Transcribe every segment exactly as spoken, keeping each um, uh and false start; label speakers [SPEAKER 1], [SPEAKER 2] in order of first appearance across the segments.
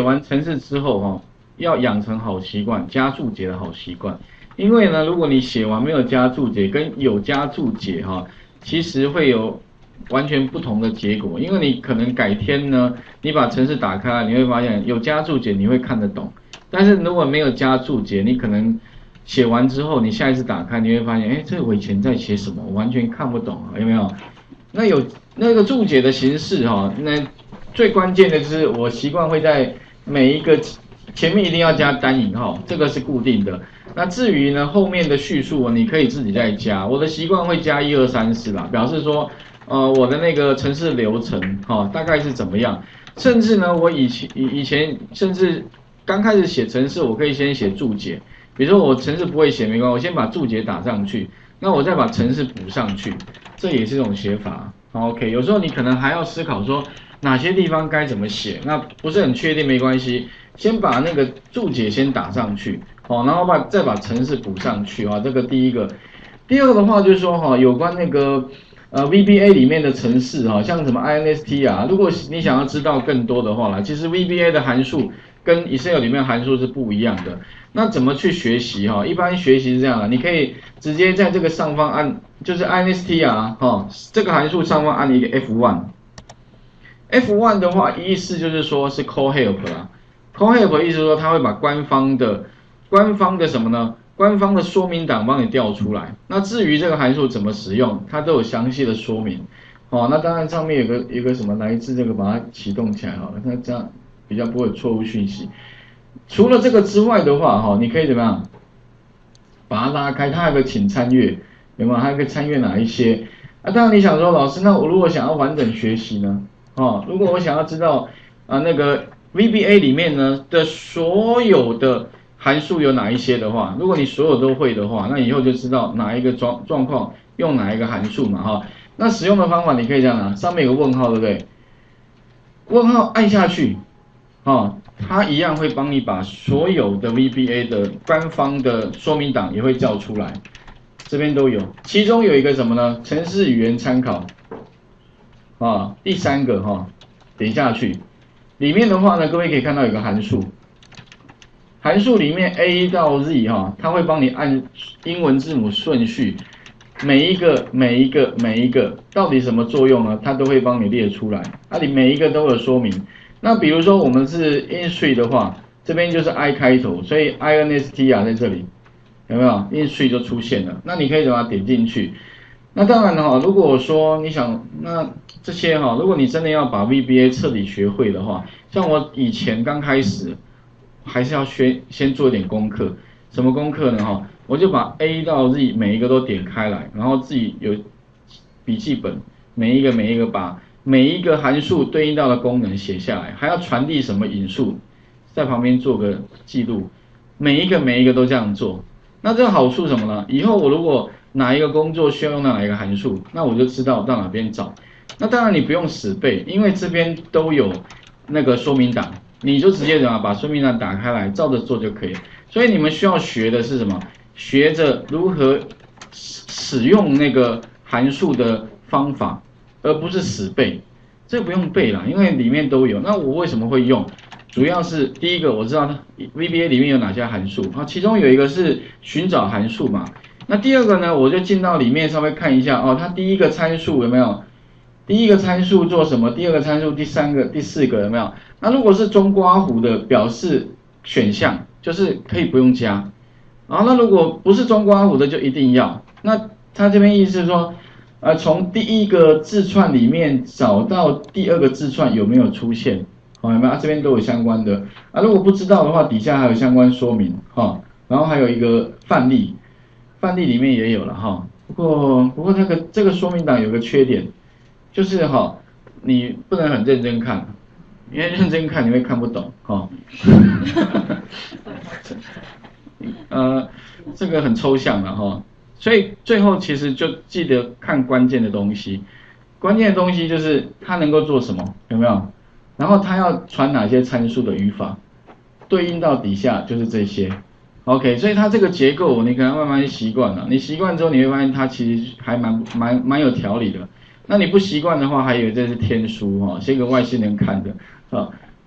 [SPEAKER 1] 完程式之后哈、哦，要养成好习惯，加注解的好习惯。因为呢，如果你写完没有加注解，跟有加注解哈、哦，其实会有完全不同的结果。因为你可能改天呢，你把程式打开，你会发现有加注解你会看得懂，但是如果没有加注解，你可能写完之后，你下一次打开，你会发现，哎，这我以前在写什么，我完全看不懂，有没有？那有那个注解的形式哈、哦，那最关键的就是我习惯会在每一个前面一定要加单引号，这个是固定的。那至于呢后面的叙述，你可以自己再加。我的习惯会加一二三四啦，表示说，呃，我的那个程式流程哈、哦，大概是怎么样。甚至呢，我以前以以前甚至刚开始写程式，我可以先写注解。比如说我程式不会写没关系，我先把注解打上去，那我再把程式补上去，这也是一种写法。OK， 有时候你可能还要思考说哪些地方该怎么写，那不是很确定没关系，先把那个注解先打上去，好，然后把再把程式补上去啊，这个第一个。第二个的话就是说哈，有关那个呃 V B A 里面的程式哈，像什么 I N S T 啊，如果你想要知道更多的话啦，其实 V B A 的函数跟 Excel 里面函数是不一样的。那怎么去学习哈？一般学习是这样的，你可以直接在这个上方按，就是 I N S T 啊，哈，这个函数上方按一个 F 一。F 一 的话，意思就是说是 call help 啦。call help 意思说它会把官方的官方的什么呢？官方的说明档帮你调出来。那至于这个函数怎么使用，它都有详细的说明。哦，那当然上面有个有个什么来自这个把它启动起来好了，那这样比较不会有错误讯息。除了这个之外的话，哈，你可以怎么样？把它拉开，它还有个请参阅，有没有？还有个参阅哪一些？啊，当然你想说，老师，那我如果想要完整学习呢？哦，如果我想要知道啊那个 V B A 里面呢的所有的函数有哪一些的话，如果你所有都会的话，那以后就知道哪一个状状况用哪一个函数嘛，哈、哦。那使用的方法你可以这样拿，上面有个问号，对不对？问号按下去，哦，它一样会帮你把所有的 V B A 的官方的说明档也会叫出来，这边都有。其中有一个什么呢？程式语言参考，啊，第三个哈、哦，点下去，里面的话呢，各位可以看到有个函数，函数里面 A 到 Z 哈、哦，它会帮你按英文字母顺序。每一个每一个每一个到底什么作用呢？它都会帮你列出来，那、啊、你每一个都有说明。那比如说我们是 in-tree 的话，这边就是 I 开头，所以 I N S T 啊在这里有没有 in-tree 就出现了？那你可以把它点进去。那当然哈，如果我说你想那这些哈，如果你真的要把 V B A 彻底学会的话，像我以前刚开始还是要学先做一点功课。什么功课呢？哈，我就把 A 到 Z 每一个都点开来，然后自己有笔记本，每一个每一个把每一个函数对应到的功能写下来，还要传递什么引数，在旁边做个记录，每一个每一个都这样做。那这个好处什么呢？以后我如果哪一个工作需要用到哪一个函数，那我就知道到哪边找。那当然你不用死背，因为这边都有那个说明档，你就直接怎么把说明档打开来，照着做就可以了。所以你们需要学的是什么？学着如何使用那个函数的方法，而不是死背。这不用背啦，因为里面都有。那我为什么会用？主要是第一个，我知道 V B A 里面有哪些函数啊，其中有一个是寻找函数嘛。那第二个呢，我就进到里面稍微看一下哦，它第一个参数有没有？第一个参数做什么？第二个参数、第三个、第四个有没有？那如果是中括弧的，表示选项。就是可以不用加，然后那如果不是中括弧的就一定要。那他这边意思是说，呃，从第一个字串里面找到第二个字串有没有出现，好，有没有？啊，这边都有相关的。啊，如果不知道的话，底下还有相关说明，哈，然后还有一个范例，范例里面也有了哈。不过不过这个这个说明档有个缺点，就是哈，你不能很认真看。因为认真看你会看不懂哈，呃，这个很抽象了哈，所以最后其实就记得看关键的东西，关键的东西就是它能够做什么，有没有？然后它要传哪些参数的语法，对应到底下就是这些 ，OK， 所以它这个结构你可能慢慢习惯了，你习惯之后你会发现它其实还蛮蛮蛮有条理的。那你不习惯的话，还以为这是天书哈，是一个外星人看的啊。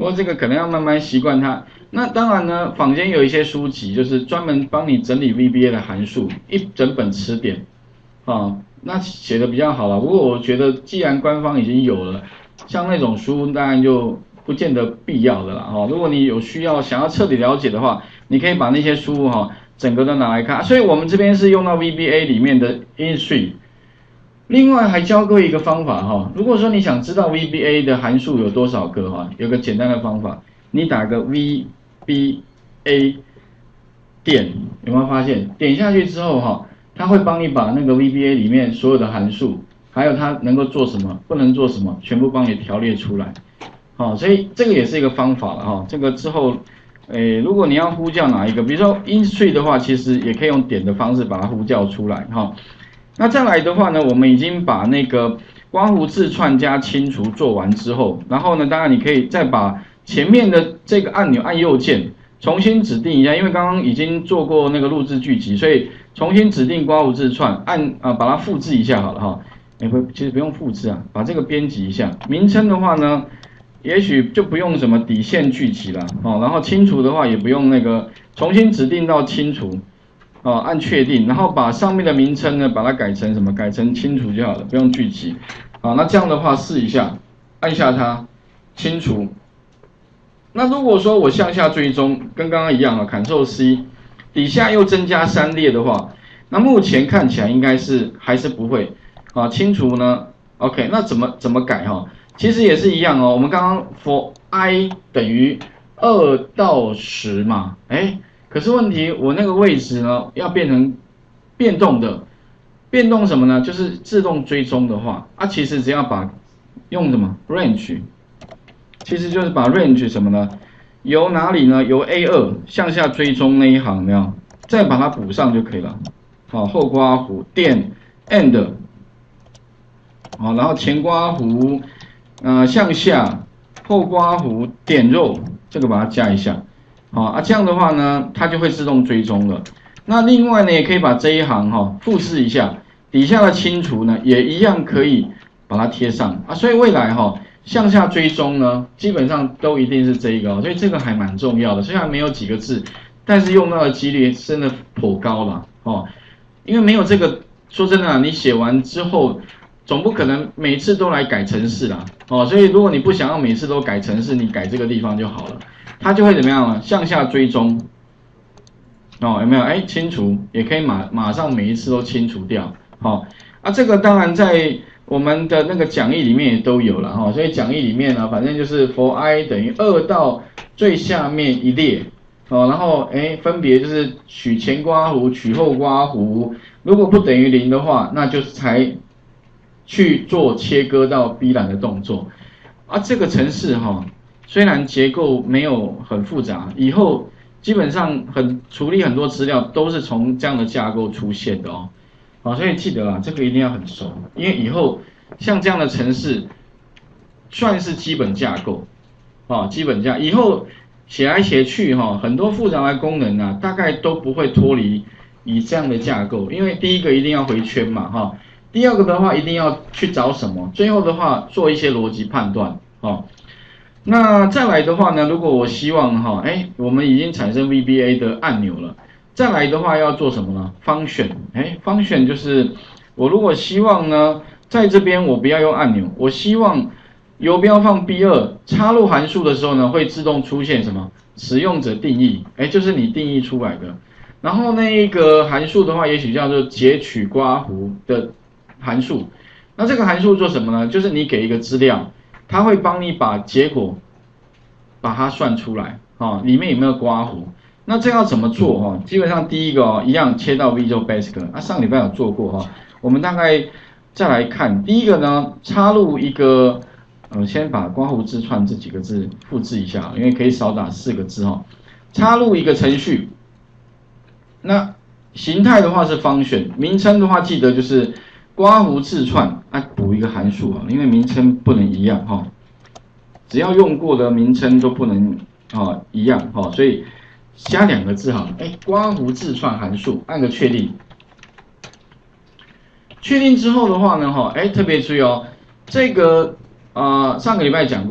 [SPEAKER 1] 不过这个可能要慢慢习惯它。那当然呢，坊间有一些书籍就是专门帮你整理 V B A 的函数，一整本词典啊，那写的比较好了。不过我觉得既然官方已经有了，像那种书当然就不见得必要的啦哈。如果你有需要想要彻底了解的话，你可以把那些书哈整个都拿来看。所以我们这边是用到 V B A 里面的 InStream。另外还教各位一个方法哈，如果说你想知道 V B A 的函数有多少个哈，有个简单的方法，你打个 V B A 点，有没有发现？点下去之后哈，它会帮你把那个 V B A 里面所有的函数，还有它能够做什么，不能做什么，全部帮你条列出来。好，所以这个也是一个方法了哈。这个之后，诶，如果你要呼叫哪一个，比如说 InStream 的话，其实也可以用点的方式把它呼叫出来哈。那再来的话呢，我们已经把那个刮胡字串加清除做完之后，然后呢，当然你可以再把前面的这个按钮按右键，重新指定一下，因为刚刚已经做过那个录制剧集，所以重新指定刮胡字串，按啊、呃、把它复制一下好了哈。哎不，其实不用复制啊，把这个编辑一下。名称的话呢，也许就不用什么底线聚集了哦，然后清除的话也不用那个重新指定到清除。哦，按确定，然后把上面的名称呢，把它改成什么？改成清除就好了，不用聚集。好，那这样的话试一下，按下它，清除。那如果说我向下追踪，跟刚刚一样啊 ，Ctrl C， 底下又增加三列的话，那目前看起来应该是还是不会啊。清除呢 ，OK， 那怎么怎么改哈？其实也是一样哦。我们刚刚 for i 等于二到十嘛，哎。可是问题，我那个位置呢，要变成变动的，变动什么呢？就是自动追踪的话，啊，其实只要把用什么 range， 其实就是把 range 什么呢？由哪里呢？由 A 二 向下追踪那一行，有没有？再把它补上就可以了。好，后刮弧点 end， 好，然后前刮弧呃向下，后刮弧点肉，这个把它加一下。好啊，这样的话呢，它就会自动追踪了。那另外呢，也可以把这一行哈、哦、复制一下，底下的清除呢，也一样可以把它贴上啊。所以未来哈、哦、向下追踪呢，基本上都一定是这一个、哦，所以这个还蛮重要的。虽然没有几个字，但是用到的几率真的颇高了哦。因为没有这个，说真的、啊，你写完之后，总不可能每次都来改程式啦哦。所以如果你不想要每次都改程式，你改这个地方就好了。它就会怎么样呢？向下追踪，哦，有没有？哎，清除也可以马马上每一次都清除掉，好、哦、啊，这个当然在我们的那个讲义里面也都有了哈、哦，所以讲义里面呢，反正就是 for i 等于二到最下面一列，哦，然后哎，分别就是取前刮弧，取后刮弧，如果不等于零的话，那就才去做切割到 B 栏的动作，啊，这个程式哈。哦虽然结构没有很复杂，以后基本上很处理很多资料都是从这样的架构出现的哦。好，所以记得啊，这个一定要很熟，因为以后像这样的程式算是基本架构，啊，基本架，以后写来写去哈，很多复杂的功能啊，大概都不会脱离以这样的架构，因为第一个一定要回圈嘛哈，第二个的话一定要去找什么，最后的话做一些逻辑判断啊。那再来的话呢，如果我希望哈，哎，我们已经产生 V B A 的按钮了，再来的话要做什么呢 ？function， 哎 ，function 就是我如果希望呢，在这边我不要用按钮，我希望游标放 B 二， 插入函数的时候呢，会自动出现什么？使用者定义，哎，就是你定义出来的。然后那一个函数的话，也许叫做截取刮弧的函数。那这个函数做什么呢？就是你给一个资料。它会帮你把结果把它算出来，哦，里面有没有刮弧？那这要怎么做哈？基本上第一个哦，一样切到 Visual Basic， 啊，上礼拜有做过哈，我们大概再来看第一个呢，插入一个，呃，先把刮弧字串这几个字复制一下，因为可以少打四个字哈，插入一个程序，那形态的话是function，名称的话记得就是。刮弧字串啊，补一个函数啊，因为名称不能一样哈、哦，只要用过的名称都不能啊、哦、一样哈、哦，所以加两个字哈，哎，刮弧字串函数，按个确定。确定之后的话呢哈，哎，特别注意哦，这个啊、呃、上个礼拜讲过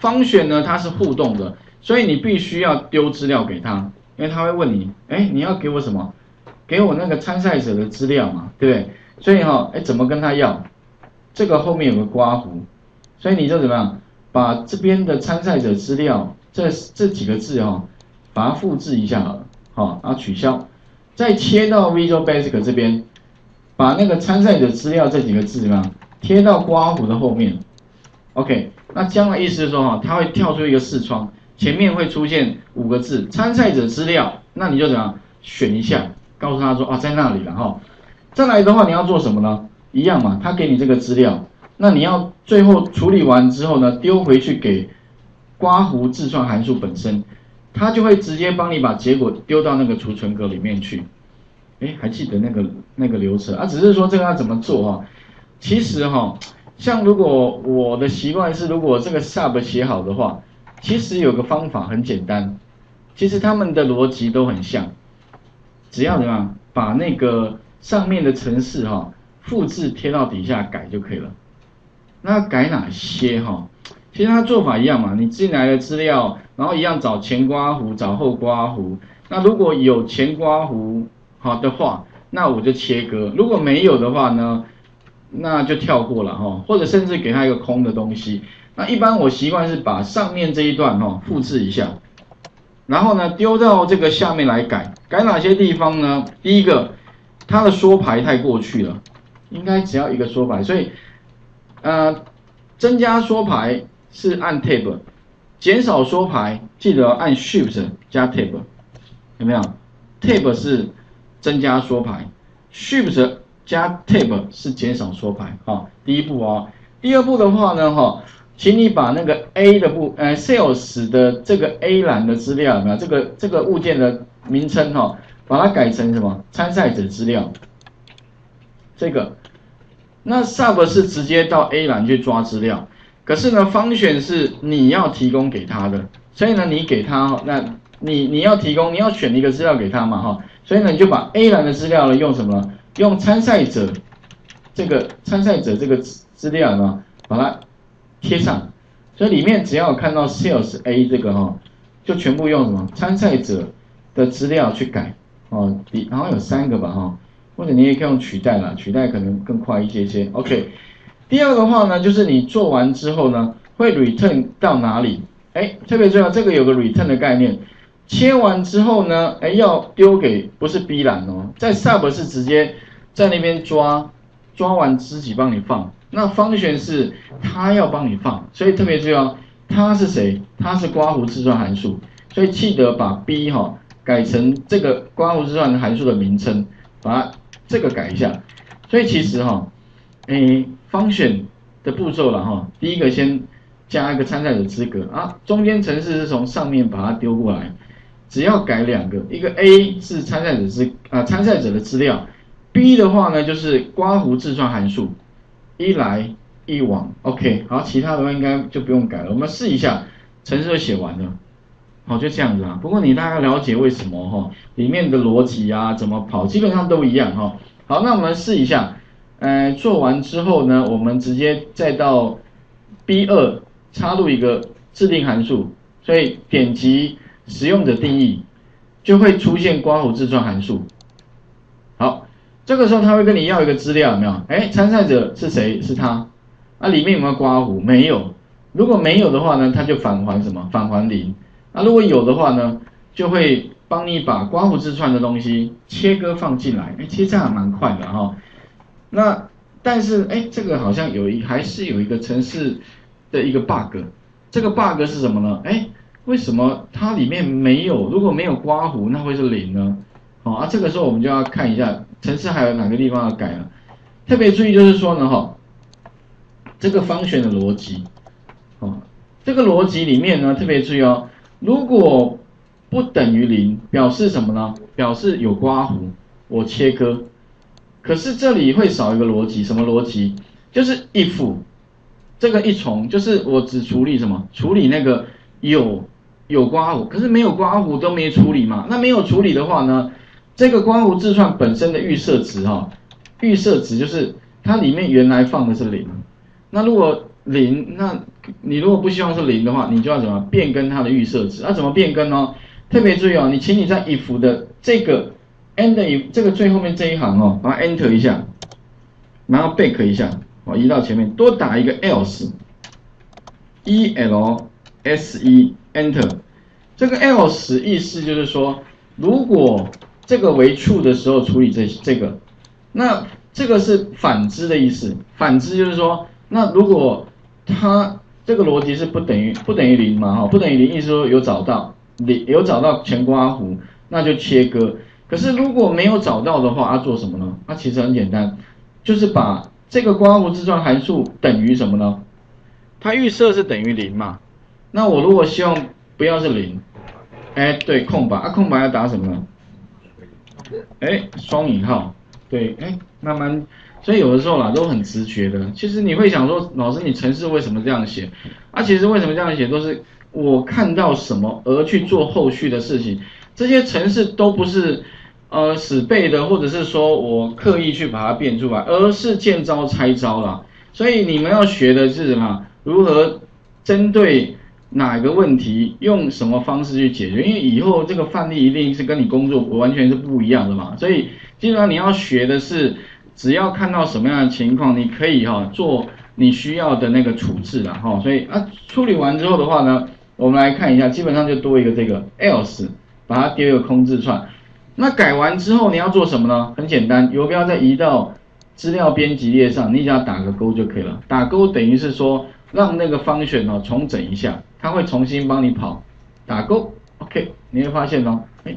[SPEAKER 1] function 呢它是互动的，所以你必须要丢资料给他，因为他会问你，哎，你要给我什么？给我那个参赛者的资料嘛，对不对？所以哈、哦，哎，怎么跟他要？这个后面有个刮弧，所以你就怎么样？把这边的参赛者资料这这几个字哈、哦，把它复制一下好了，好、哦，然后取消，再切到 Visual Basic 这边，把那个参赛者资料这几个字怎么样？贴到刮弧的后面 ，OK， 那将来意思是说哈，它会跳出一个视窗，前面会出现五个字参赛者资料，那你就怎样选一下，告诉他说啊在那里了哈。再来的话你要做什么呢？一样嘛，他给你这个资料，那你要最后处理完之后呢，丢回去给刮弧字串函数本身，它就会直接帮你把结果丢到那个储存格里面去。哎，还记得那个那个流程啊？只是说这个要怎么做哈？其实哈，像如果我的习惯是，如果这个 sub 写好的话，其实有个方法很简单，其实他们的逻辑都很像，只要怎么样把那个上面的程式哈复制贴到底下改就可以了。那改哪些哈？其实它做法一样嘛，你进来的资料，然后一样找前刮弧，找后刮弧。那如果有前刮弧好的话，那我就切割；如果没有的话呢？那就跳过了哈，或者甚至给他一个空的东西。那一般我习惯是把上面这一段哈复制一下，然后呢丢到这个下面来改。改哪些地方呢？第一个，它的缩排太过去了，应该只要一个缩排，所以呃增加缩排是按 tab， 减少缩排记得按 shift 加 tab， 有没有 ？tab 是增加缩排 ，shift加 tab 是减少缩排啊，第一步哦。第二步的话呢，哈，请你把那个 A 的部，呃 ，sales 的这个 A 栏的资料有没有？这个这个物件的名称哈，把它改成什么？参赛者资料。这个，那 sub 是直接到 A 栏去抓资料，可是呢 function 是你要提供给他的，所以呢你给他，那你你要提供，你要选一个资料给他嘛哈，所以呢你就把 A 栏的资料呢用什么呢？用参赛者这个参赛者这个资料呢，把它贴上，所以里面只要有看到 sales A 这个哈，就全部用什么参赛者的资料去改哦，然后有三个吧哈，或者你也可以用取代啦，取代可能更快一些些。OK， 第二个的话呢，就是你做完之后呢，会 return 到哪里？哎，特别重要，这个有个 return 的概念。切完之后呢，哎，要丢给不是 B 栏哦，在 sub 是直接在那边抓，抓完自己帮你放。那 function 是它要帮你放，所以特别重要，它是谁？它是刮弧字串函数，所以记得把 B 哈、哦、改成这个刮弧字串函数的名称，把它这个改一下。所以其实哈、哦，哎 function 的步骤了哈、哦，第一个先加一个参赛者资格啊，中间程式是从上面把它丢过来。只要改两个，一个 A 是参赛者资啊参赛者的资料 ，B 的话呢就是刮弧字串函数，一来一往 ，OK， 好，其他的话应该就不用改了，我们试一下，程式就写完了，好，就这样子啊。不过你大概了解为什么哈，里面的逻辑啊怎么跑，基本上都一样哈。好，那我们试一下，呃，做完之后呢，我们直接再到 B 二 插入一个制定函数，所以点击。使用者定义就会出现刮弧字串函数。好，这个时候他会跟你要一个资料，有没有？哎，参赛者是谁？是他。那、啊、里面有没有刮弧？没有。如果没有的话呢，他就返还什么？返还零。那、啊、如果有的话呢，就会帮你把刮弧字串的东西切割放进来。哎，其实这样蛮快的哈、哦。那但是哎，这个好像有一还是有一个程式的一个 bug。这个 bug 是什么呢？哎。为什么它里面没有？如果没有刮弧，那会是零呢？好、哦、啊，这个时候我们就要看一下程式还有哪个地方要改了。特别注意就是说呢，哈、哦，这个function的逻辑，哦，这个逻辑里面呢，特别注意哦，如果不等于零，表示什么呢？表示有刮弧，我切割。可是这里会少一个逻辑，什么逻辑？就是 if 这个一重，就是我只处理什么？处理那个有。有刮弧，可是没有刮弧都没处理嘛？那没有处理的话呢，这个刮弧字串本身的预设值哈、哦，预设值就是它里面原来放的是零，那如果零，那你如果不希望是零的话，你就要怎么变更它的预设值？那、啊、怎么变更呢？特别注意哦，你请你在 if 的这个 end if 这个最后面这一行哦，把它 enter 一下，然后 back 一下，哦，移到前面，多打一个 else，e l s e enter。这个 else 意思就是说，如果这个为 true 的时候处理这这个，那这个是反之的意思。反之就是说，那如果它这个逻辑是不等于不等于零嘛，哈，不等于零，意思说有找到零有找到全刮弧，那就切割。可是如果没有找到的话，要、啊、做什么呢？那、啊、其实很简单，就是把这个刮弧自串函数等于什么呢？它预设是等于零嘛。那我如果希望不要是零，哎，对，空白，啊，空白要打什么呢？哎，双引号，对，哎，慢慢，所以有的时候啦都很直觉的。其实你会想说，老师你程式为什么这样写？啊，其实为什么这样写都是我看到什么而去做后续的事情。这些程式都不是呃死背的，或者是说我刻意去把它变出来，而是见招拆招啦。所以你们要学的是什么？如何针对哪个问题用什么方式去解决？因为以后这个范例一定是跟你工作完全是不一样的嘛，所以基本上你要学的是，只要看到什么样的情况，你可以哈、哦、做你需要的那个处置啦哈、哦。所以啊处理完之后的话呢，我们来看一下，基本上就多一个这个 else， 把它丢一个空字串。那改完之后你要做什么呢？很简单，游标再移到资料编辑列上，你只要打个勾就可以了。打勾等于是说让那个function哦重整一下。它会重新帮你跑，打勾 ，OK， 你会发现哦，哎，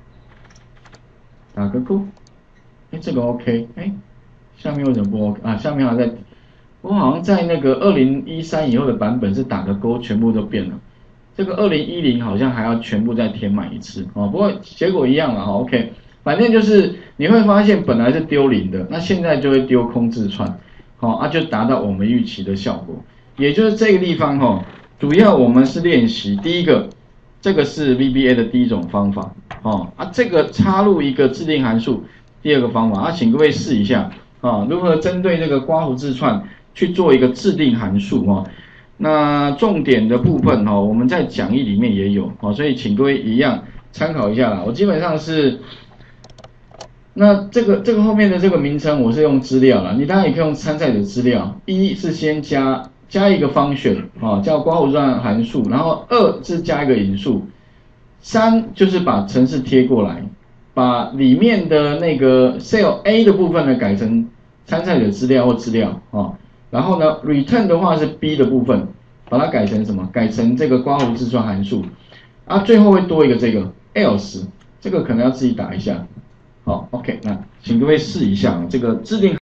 [SPEAKER 1] 打个勾，哎，这个 OK， 哎，下面为什么不 OK 啊？下面还在，我好像在那个二零一三以后的版本是打个勾，全部都变了。这个二零一零好像还要全部再填满一次哦，不过结果一样了哈 ，OK， 反正就是你会发现本来是丢零的，那现在就会丢空字串，好、哦、啊，就达到我们预期的效果，也就是这个地方哈、哦。主要我们是练习第一个，这个是 V B A 的第一种方法哦啊，这个插入一个制定函数，第二个方法啊，请各位试一下啊，如何针对这个刮弧字串去做一个制定函数哦。那重点的部分哦，我们在讲义里面也有哦，所以请各位一样参考一下啦。我基本上是，那这个这个后面的这个名称我是用资料啦，你当然也可以用参赛者资料，一是先加。加一个function啊，叫刮弧串函数，然后二是加一个引数，三就是把程式贴过来，把里面的那个 cell A 的部分呢改成参赛者资料或资料啊，然后呢 return 的话是 B 的部分，把它改成什么？改成这个刮弧自串函数，啊，最后会多一个这个 else， 这个可能要自己打一下，好 ，OK， 那请各位试一下这个制定。